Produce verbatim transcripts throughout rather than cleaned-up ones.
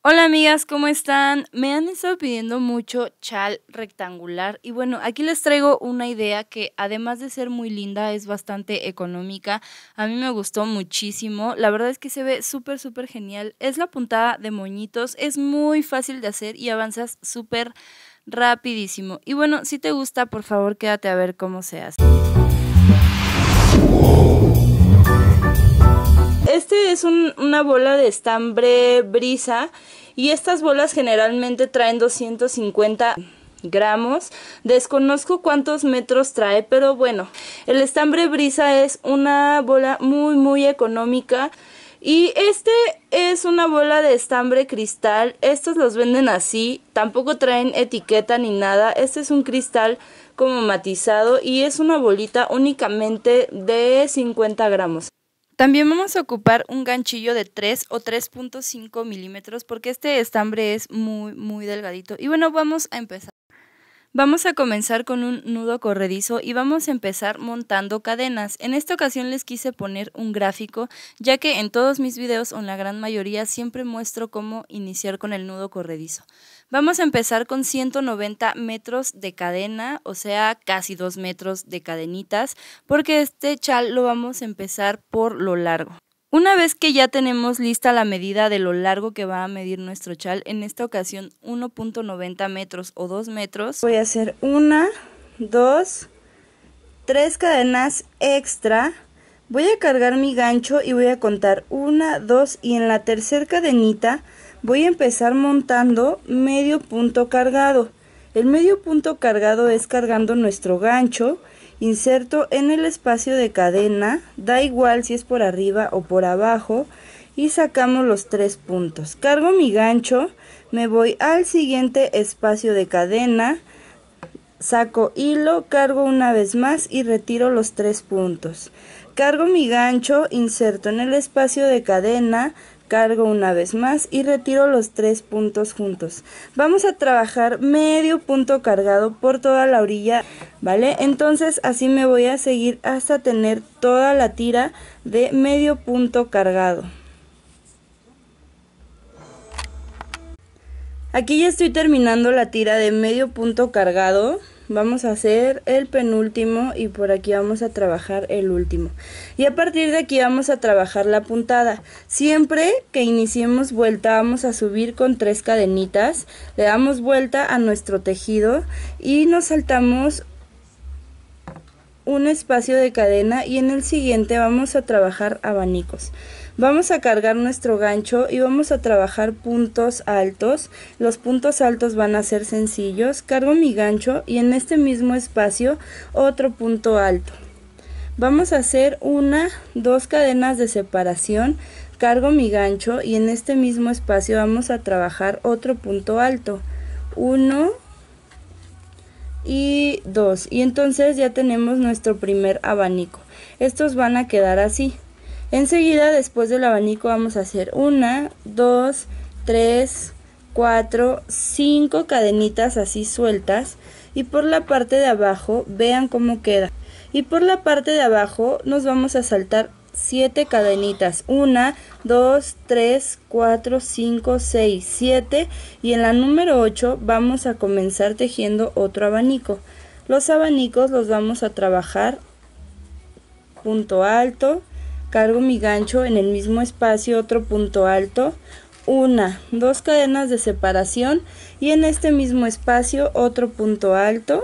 Hola amigas, ¿cómo están? Me han estado pidiendo mucho chal rectangular y bueno, aquí les traigo una idea que además de ser muy linda es bastante económica. A mí me gustó muchísimo, la verdad es que se ve súper súper genial. Es la puntada de moñitos, es muy fácil de hacer y avanzas súper rapidísimo. Y bueno, si te gusta, por favor quédate a ver cómo se hace. Este es un, una bola de estambre brisa y estas bolas generalmente traen doscientos cincuenta gramos. Desconozco cuántos metros trae, pero bueno, el estambre brisa es una bola muy muy económica. Y este es una bola de estambre cristal, estos los venden así, tampoco traen etiqueta ni nada. Este es un cristal como matizado y es una bolita únicamente de cincuenta gramos. También vamos a ocupar un ganchillo de tres o tres punto cinco milímetros porque este estambre es muy muy delgadito. Y bueno, vamos a empezar. Vamos a comenzar con un nudo corredizo y vamos a empezar montando cadenas. En esta ocasión les quise poner un gráfico, ya que en todos mis videos o en la gran mayoría siempre muestro cómo iniciar con el nudo corredizo. Vamos a empezar con ciento noventa metros de cadena, o sea, casi dos metros de cadenitas, porque este chal lo vamos a empezar por lo largo. Una vez que ya tenemos lista la medida de lo largo que va a medir nuestro chal, en esta ocasión uno punto noventa metros o dos metros, voy a hacer una, dos, tres cadenas extra. Voy a cargar mi gancho y voy a contar una, dos y en la tercera cadenita voy a empezar montando medio punto cargado. El medio punto cargado es cargando nuestro gancho. Inserto en el espacio de cadena, da igual si es por arriba o por abajo, y sacamos los tres puntos. Cargo mi gancho, me voy al siguiente espacio de cadena, saco hilo, cargo una vez más y retiro los tres puntos. Cargo mi gancho, inserto en el espacio de cadena, cargo una vez más y retiro los tres puntos juntos. Vamos a trabajar medio punto cargado por toda la orilla, ¿vale? Entonces así me voy a seguir hasta tener toda la tira de medio punto cargado. Aquí ya estoy terminando la tira de medio punto cargado. Vamos a hacer el penúltimo y por aquí vamos a trabajar el último. Y a partir de aquí vamos a trabajar la puntada. Siempre que iniciemos vuelta vamos a subir con tres cadenitas. Le damos vuelta a nuestro tejido y nos saltamos un espacio de cadena y en el siguiente vamos a trabajar abanicos. Vamos a cargar nuestro gancho y vamos a trabajar puntos altos. Los puntos altos van a ser sencillos. Cargo mi gancho y en este mismo espacio otro punto alto. Vamos a hacer una, dos cadenas de separación. Cargo mi gancho y en este mismo espacio vamos a trabajar otro punto alto. Uno y dos. Y entonces ya tenemos nuestro primer abanico. Estos van a quedar así. Enseguida, después del abanico, vamos a hacer una, dos, tres, cuatro, cinco cadenitas así sueltas. Y por la parte de abajo, vean cómo queda. Y por la parte de abajo nos vamos a saltar siete cadenitas. una, dos, tres, cuatro, cinco, seis, siete. Y en la número ocho vamos a comenzar tejiendo otro abanico. Los abanicos los vamos a trabajar punto alto. Cargo mi gancho en el mismo espacio, otro punto alto, una, dos cadenas de separación y en este mismo espacio otro punto alto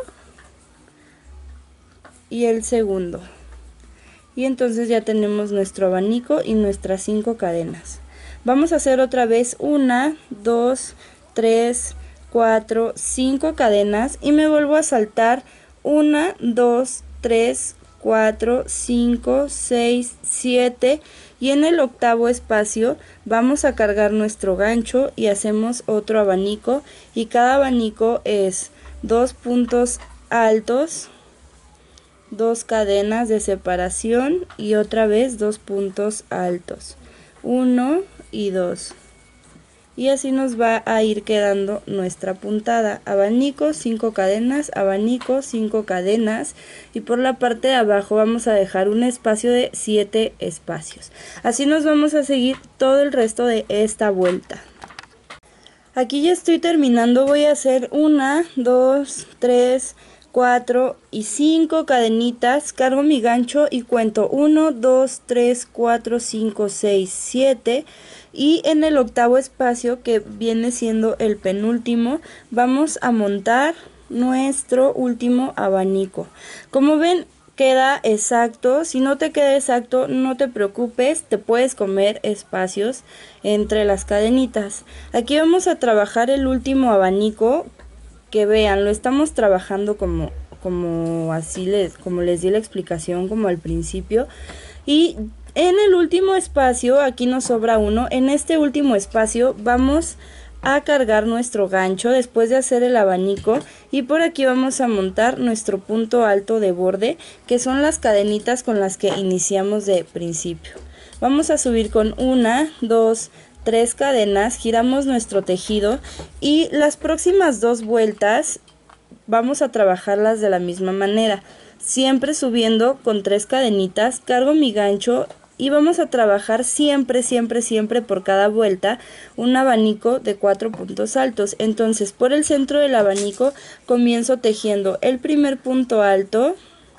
y el segundo. Y entonces ya tenemos nuestro abanico y nuestras cinco cadenas. Vamos a hacer otra vez una, dos, tres, cuatro, cinco cadenas y me vuelvo a saltar una, dos, tres, cuatro, cinco, seis, siete y en el octavo espacio vamos a cargar nuestro gancho y hacemos otro abanico y cada abanico es dos puntos altos, dos cadenas de separación y otra vez dos puntos altos, uno y dos. Y así nos va a ir quedando nuestra puntada. Abanico, cinco cadenas, abanico, cinco cadenas. Y por la parte de abajo vamos a dejar un espacio de siete espacios. Así nos vamos a seguir todo el resto de esta vuelta. Aquí ya estoy terminando, voy a hacer una, dos, tres, cuatro y cinco cadenitas, cargo mi gancho y cuento uno, dos, tres, cuatro, cinco, seis, siete y en el octavo espacio, que viene siendo el penúltimo, vamos a montar nuestro último abanico. Como ven, queda exacto. Si no te queda exacto, no te preocupes, te puedes comer espacios entre las cadenitas. Aquí vamos a trabajar el último abanico, que vean, lo estamos trabajando como, como así les, como les di la explicación como al principio. Y en el último espacio, aquí nos sobra uno, en este último espacio vamos a cargar nuestro gancho después de hacer el abanico y por aquí vamos a montar nuestro punto alto de borde, que son las cadenitas con las que iniciamos de principio. Vamos a subir con una, dos, tres cadenas, giramos nuestro tejido y las próximas dos vueltas vamos a trabajarlas de la misma manera, siempre subiendo con tres cadenitas, cargo mi gancho y vamos a trabajar siempre, siempre, siempre por cada vuelta un abanico de cuatro puntos altos. Entonces, por el centro del abanico comienzo tejiendo el primer punto alto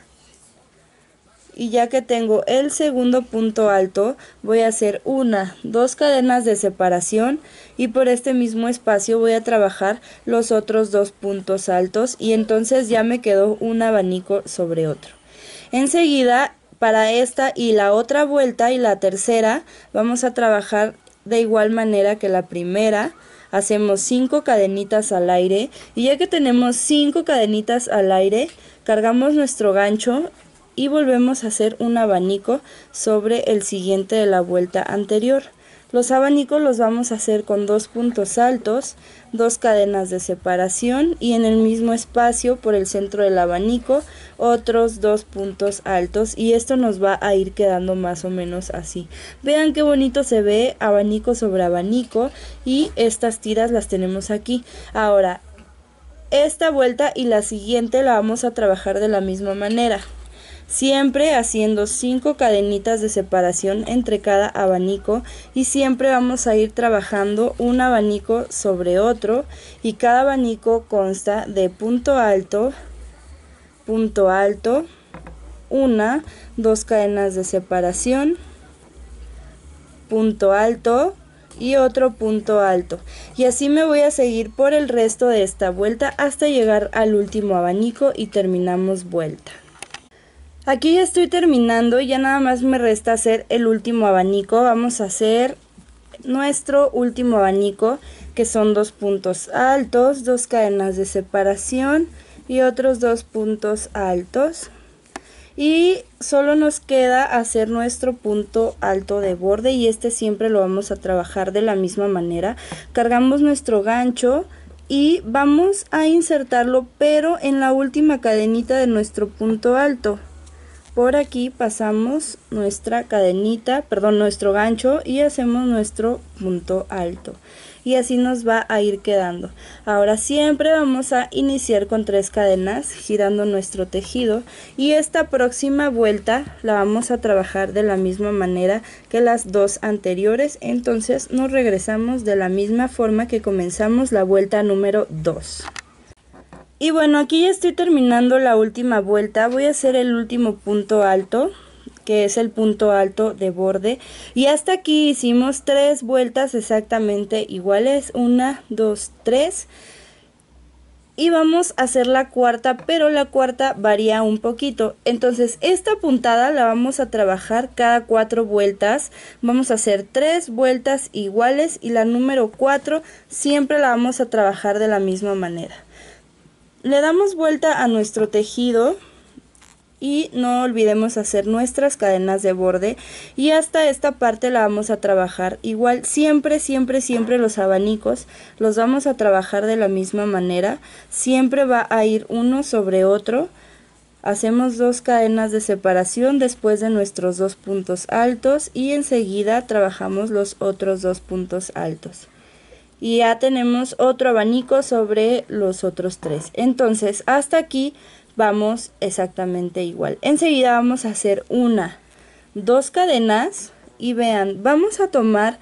y ya que tengo el segundo punto alto, voy a hacer una, dos cadenas de separación y por este mismo espacio voy a trabajar los otros dos puntos altos y entonces ya me quedó un abanico sobre otro. Enseguida, para esta y la otra vuelta y la tercera vamos a trabajar de igual manera que la primera. Hacemos cinco cadenitas al aire y ya que tenemos cinco cadenitas al aire, cargamos nuestro gancho y volvemos a hacer un abanico sobre el siguiente de la vuelta anterior. Los abanicos los vamos a hacer con dos puntos altos, dos cadenas de separación y en el mismo espacio por el centro del abanico otros dos puntos altos y esto nos va a ir quedando más o menos así. Vean qué bonito se ve abanico sobre abanico y estas tiras las tenemos aquí. Ahora, esta vuelta y la siguiente la vamos a trabajar de la misma manera. Siempre haciendo cinco cadenitas de separación entre cada abanico y siempre vamos a ir trabajando un abanico sobre otro y cada abanico consta de punto alto, punto alto, una, dos cadenas de separación, punto alto y otro punto alto y así me voy a seguir por el resto de esta vuelta hasta llegar al último abanico y terminamos vuelta. Aquí ya estoy terminando y ya nada más me resta hacer el último abanico. Vamos a hacer nuestro último abanico, que son dos puntos altos, dos cadenas de separación y otros dos puntos altos. Y solo nos queda hacer nuestro punto alto de borde y este siempre lo vamos a trabajar de la misma manera. Cargamos nuestro gancho y vamos a insertarlo pero en la última cadenita de nuestro punto alto. Por aquí pasamos nuestra cadenita, perdón, nuestro gancho y hacemos nuestro punto alto. Y así nos va a ir quedando. Ahora siempre vamos a iniciar con tres cadenas girando nuestro tejido. Y esta próxima vuelta la vamos a trabajar de la misma manera que las dos anteriores. Entonces nos regresamos de la misma forma que comenzamos la vuelta número dos. Y bueno, aquí ya estoy terminando la última vuelta, voy a hacer el último punto alto, que es el punto alto de borde. Y hasta aquí hicimos tres vueltas exactamente iguales, una, dos, tres. Y vamos a hacer la cuarta, pero la cuarta varía un poquito. Entonces esta puntada la vamos a trabajar cada cuatro vueltas. Vamos a hacer tres vueltas iguales y la número cuatro siempre la vamos a trabajar de la misma manera. Le damos vuelta a nuestro tejido y no olvidemos hacer nuestras cadenas de borde y hasta esta parte la vamos a trabajar igual. Siempre, siempre, siempre los abanicos los vamos a trabajar de la misma manera. Siempre va a ir uno sobre otro. Hacemos dos cadenas de separación después de nuestros dos puntos altos y enseguida trabajamos los otros dos puntos altos. Y ya tenemos otro abanico sobre los otros tres. Entonces hasta aquí vamos exactamente igual. Enseguida vamos a hacer una, dos cadenas y vean, vamos a tomar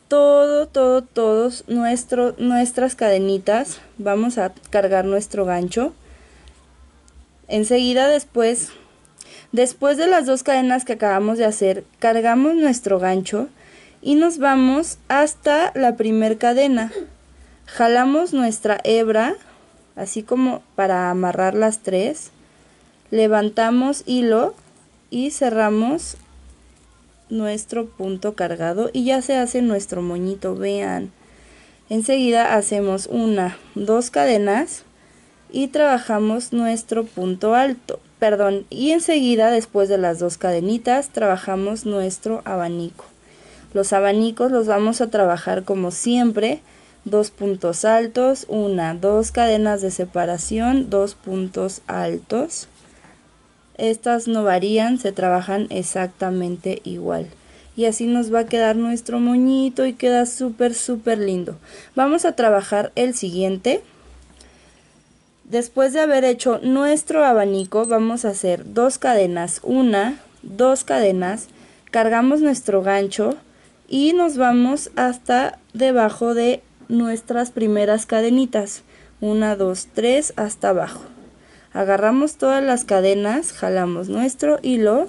todo, todo, todos nuestro, nuestras cadenitas. Vamos a cargar nuestro gancho. Enseguida después, después de las dos cadenas que acabamos de hacer, cargamos nuestro gancho y nos vamos hasta la primer cadena. Jalamos nuestra hebra, así como para amarrar las tres. Levantamos hilo y cerramos nuestro punto cargado y ya se hace nuestro moñito, vean. Enseguida hacemos una, dos cadenas y trabajamos nuestro punto alto, perdón, y enseguida después de las dos cadenitas trabajamos nuestro abanico. Los abanicos los vamos a trabajar como siempre, dos puntos altos, una, dos cadenas de separación, dos puntos altos. Estas no varían, se trabajan exactamente igual. Y así nos va a quedar nuestro moñito y queda súper súper lindo. Vamos a trabajar el siguiente. Después de haber hecho nuestro abanico, vamos a hacer dos cadenas, una, dos cadenas, cargamos nuestro gancho y nos vamos hasta debajo de nuestras primeras cadenitas. Una, dos, tres, hasta abajo. Agarramos todas las cadenas, jalamos nuestro hilo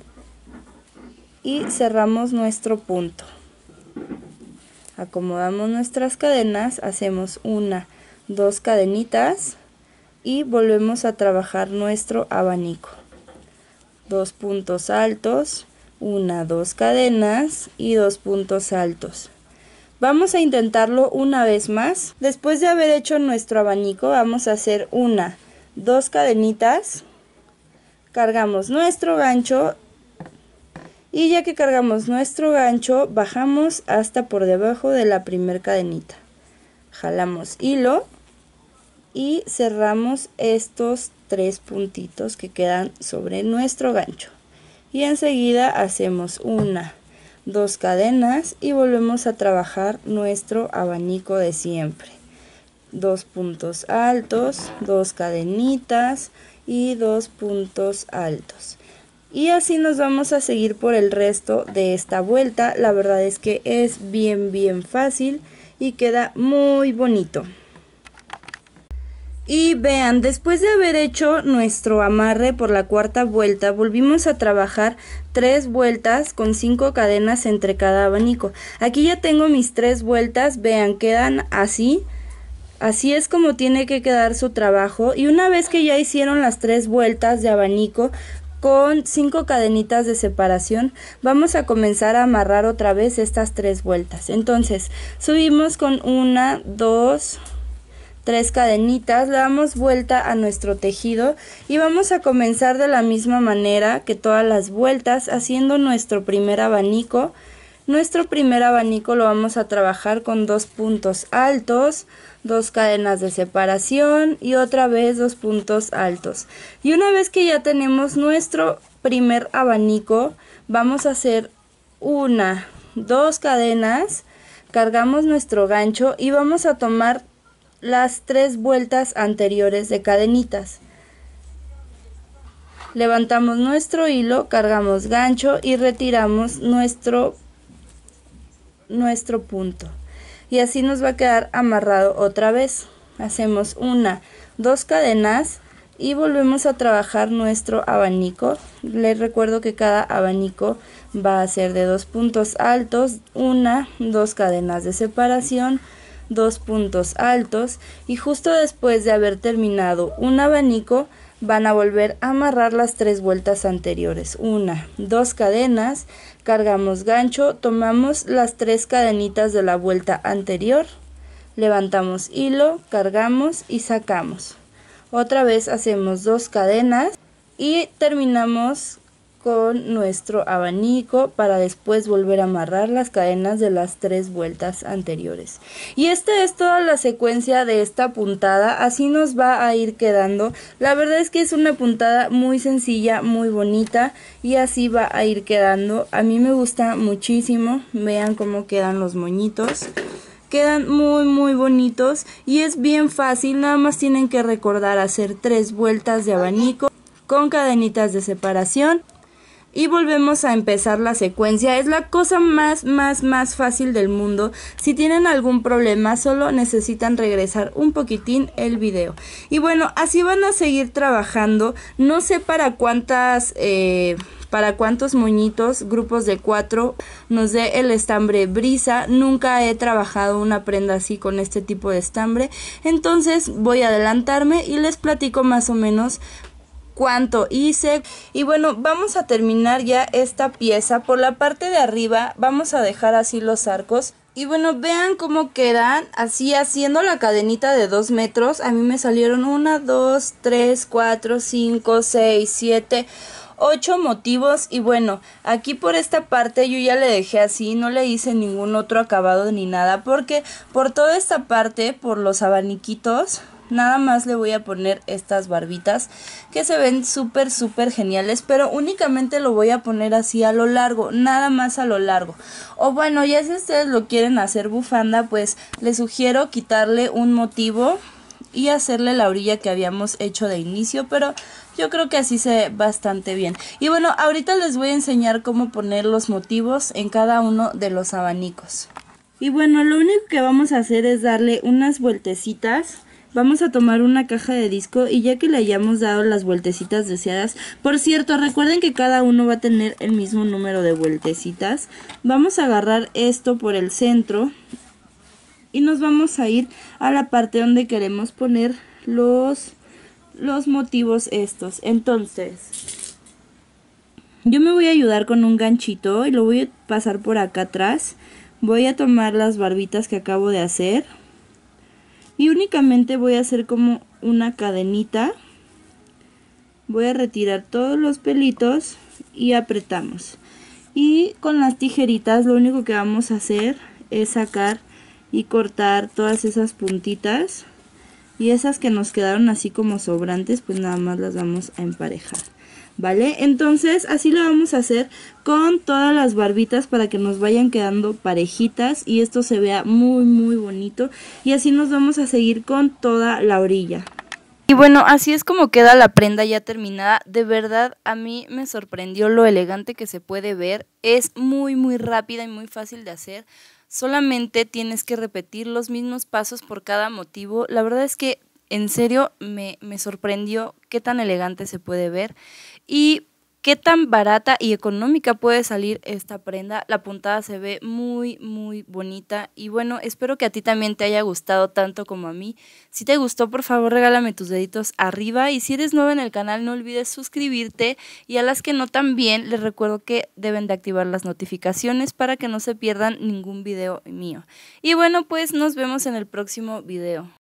y cerramos nuestro punto. Acomodamos nuestras cadenas, hacemos una, dos cadenitas y volvemos a trabajar nuestro abanico. Dos puntos altos, una, dos cadenas y dos puntos altos. Vamos a intentarlo una vez más. Después de haber hecho nuestro abanico, vamos a hacer una, dos cadenitas, cargamos nuestro gancho y ya que cargamos nuestro gancho bajamos hasta por debajo de la primer cadenita, jalamos hilo y cerramos estos tres puntitos que quedan sobre nuestro gancho y enseguida hacemos una, dos cadenas y volvemos a trabajar nuestro abanico de siempre. Dos puntos altos, dos cadenitas y dos puntos altos. Y así nos vamos a seguir por el resto de esta vuelta. La verdad es que es bien bien fácil y queda muy bonito. Y vean, después de haber hecho nuestro amarre por la cuarta vuelta, volvimos a trabajar tres vueltas con cinco cadenas entre cada abanico. Aquí ya tengo mis tres vueltas, vean, quedan así. Así es como tiene que quedar su trabajo y una vez que ya hicieron las tres vueltas de abanico con cinco cadenitas de separación, vamos a comenzar a amarrar otra vez estas tres vueltas. Entonces subimos con una, dos, tres cadenitas, le damos vuelta a nuestro tejido y vamos a comenzar de la misma manera que todas las vueltas haciendo nuestro primer abanico. Nuestro primer abanico lo vamos a trabajar con dos puntos altos, dos cadenas de separación y otra vez dos puntos altos. Y una vez que ya tenemos nuestro primer abanico, vamos a hacer una, dos cadenas, cargamos nuestro gancho y vamos a tomar las tres vueltas anteriores de cadenitas. Levantamos nuestro hilo, cargamos gancho y retiramos nuestro nuestro punto y así nos va a quedar amarrado otra vez. Hacemos una, dos cadenas y volvemos a trabajar nuestro abanico. Les recuerdo que cada abanico va a ser de dos puntos altos, una, dos cadenas de separación, dos puntos altos y justo después de haber terminado un abanico van a volver a amarrar las tres vueltas anteriores, una, dos cadenas, cargamos gancho, tomamos las tres cadenitas de la vuelta anterior, levantamos hilo, cargamos y sacamos. Otra vez hacemos dos cadenas y terminamos con nuestro abanico para después volver a amarrar las cadenas de las tres vueltas anteriores. Y esta es toda la secuencia de esta puntada, así nos va a ir quedando. La verdad es que es una puntada muy sencilla, muy bonita y así va a ir quedando. A mí me gusta muchísimo, vean cómo quedan los moñitos. Quedan muy muy bonitos y es bien fácil, nada más tienen que recordar hacer tres vueltas de abanico con cadenitas de separación. Y volvemos a empezar la secuencia. Es la cosa más, más, más fácil del mundo. Si tienen algún problema, solo necesitan regresar un poquitín el video. Y bueno, así van a seguir trabajando. No sé para cuántas... Eh, para cuántos moñitos, grupos de cuatro, nos dé el estambre Brisa. Nunca he trabajado una prenda así con este tipo de estambre. Entonces voy a adelantarme y les platico más o menos cuánto hice. Y bueno, vamos a terminar ya esta pieza. Por la parte de arriba vamos a dejar así los arcos. Y bueno, vean cómo quedan así haciendo la cadenita de dos metros. A mí me salieron una, dos, tres, cuatro, cinco, seis, siete, ocho motivos. Y bueno, aquí por esta parte yo ya le dejé así, no le hice ningún otro acabado ni nada, porque por toda esta parte, por los abaniquitos, nada más le voy a poner estas barbitas que se ven súper súper geniales, pero únicamente lo voy a poner así a lo largo, nada más a lo largo. O bueno, ya si ustedes lo quieren hacer bufanda, pues les sugiero quitarle un motivo y hacerle la orilla que habíamos hecho de inicio, pero yo creo que así se ve bastante bien. Y bueno, ahorita les voy a enseñar cómo poner los motivos en cada uno de los abanicos. Y bueno, lo único que vamos a hacer es darle unas vueltecitas. Vamos a tomar una caja de disco y ya que le hayamos dado las vueltecitas deseadas, por cierto, recuerden que cada uno va a tener el mismo número de vueltecitas. Vamos a agarrar esto por el centro y nos vamos a ir a la parte donde queremos poner los, los motivos estos. Entonces, yo me voy a ayudar con un ganchito y lo voy a pasar por acá atrás. Voy a tomar las barbitas que acabo de hacer. Y únicamente voy a hacer como una cadenita. Voy a retirar todos los pelitos y apretamos. Y con las tijeritas lo único que vamos a hacer es sacar y cortar todas esas puntitas. Y esas que nos quedaron así como sobrantes, pues nada más las vamos a emparejar. ¿Vale? Entonces así lo vamos a hacer con todas las barbitas para que nos vayan quedando parejitas y esto se vea muy muy bonito. Y así nos vamos a seguir con toda la orilla. Y bueno, así es como queda la prenda ya terminada. De verdad a mí me sorprendió lo elegante que se puede ver. Es muy muy rápida y muy fácil de hacer. Solamente tienes que repetir los mismos pasos por cada motivo. La verdad es que en serio me, me sorprendió qué tan elegante se puede ver y qué tan barata y económica puede salir esta prenda. La puntada se ve muy muy bonita y bueno, espero que a ti también te haya gustado tanto como a mí. Si te gustó, por favor regálame tus deditos arriba y si eres nuevo en el canal no olvides suscribirte, y a las que no también les recuerdo que deben de activar las notificaciones para que no se pierdan ningún video mío. Y bueno, pues nos vemos en el próximo video.